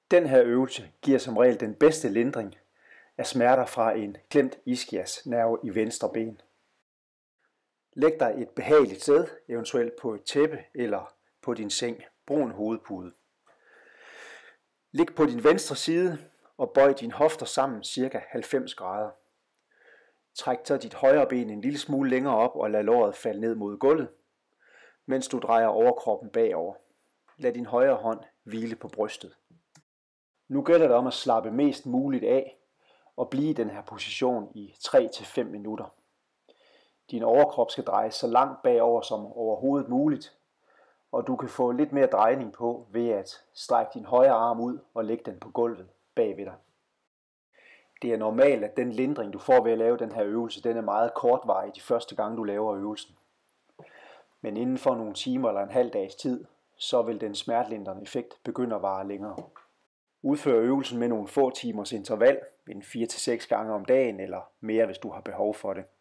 Den her øvelse giver som regel den bedste lindring af smerter fra en klemt ischiasnerve i venstre ben. Læg dig et behageligt sted, eventuelt på et tæppe eller på din seng. Brug en hovedpude. Lig på din venstre side og bøj dine hofter sammen ca. 90 grader. Træk så dit højre ben en lille smule længere op og lad låret falde ned mod gulvet, mens du drejer overkroppen bagover. Lad din højre hånd hvile på brystet. Nu gælder det om at slappe mest muligt af og blive i den her position i 3-5 minutter. Din overkrop skal drejes så langt bagover som overhovedet muligt, og du kan få lidt mere drejning på ved at strække din højre arm ud og lægge den på gulvet bagved dig. Det er normalt, at den lindring, du får ved at lave den her øvelse, den er meget kortvarig de første gange, du laver øvelsen. Men inden for nogle timer eller en halv dags tid, så vil den smertelindrende effekt begynde at vare længere. Udfør øvelsen med nogle få timers interval, 4-6 gange om dagen eller mere, hvis du har behov for det.